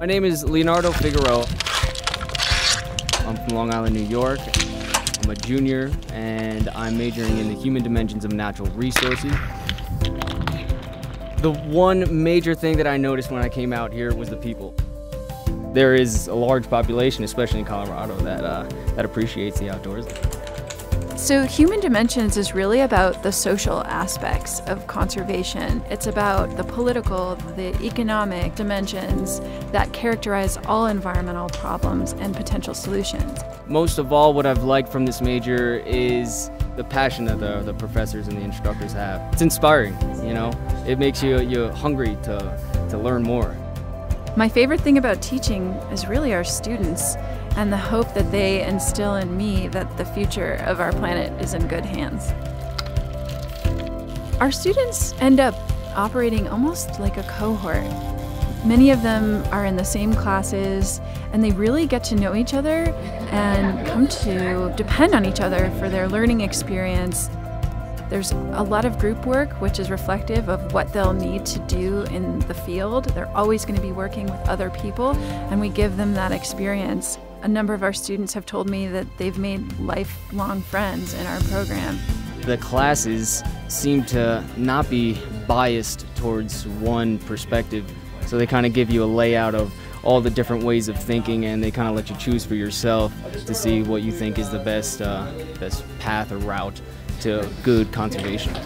My name is Leonardo Figueroa. I'm from Long Island, New York. I'm a junior, and I'm majoring in the human dimensions of natural resources. The one major thing that I noticed when I came out here was the people. There is a large population, especially in Colorado, that appreciates the outdoors. So Human Dimensions is really about the social aspects of conservation. It's about the political, the economic dimensions that characterize all environmental problems and potential solutions. Most of all, what I've liked from this major is the passion that the professors and the instructors have. It's inspiring, you know? It makes you hungry to learn more. My favorite thing about teaching is really our students and the hope that they instill in me that the future of our planet is in good hands. Our students end up operating almost like a cohort. Many of them are in the same classes, and they really get to know each other and come to depend on each other for their learning experience. There's a lot of group work, which is reflective of what they'll need to do in the field. They're always going to be working with other people, and we give them that experience. A number of our students have told me that they've made lifelong friends in our program. The classes seem to not be biased towards one perspective, so they kind of give you a layout of all the different ways of thinking, and they kind of let you choose for yourself to see what you think is the best path or route to good conservation.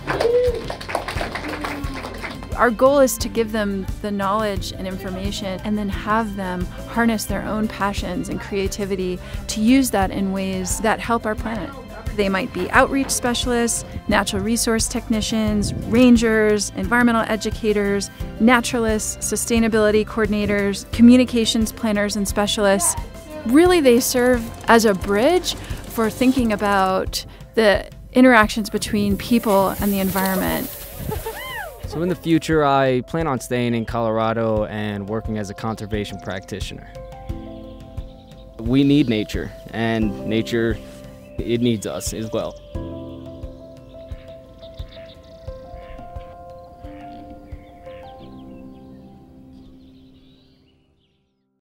Our goal is to give them the knowledge and information and then have them harness their own passions and creativity to use that in ways that help our planet. They might be outreach specialists, natural resource technicians, rangers, environmental educators, naturalists, sustainability coordinators, communications planners and specialists. Really, they serve as a bridge for thinking about the interactions between people and the environment. So in the future, I plan on staying in Colorado and working as a conservation practitioner. We need nature, and nature, it needs us as well.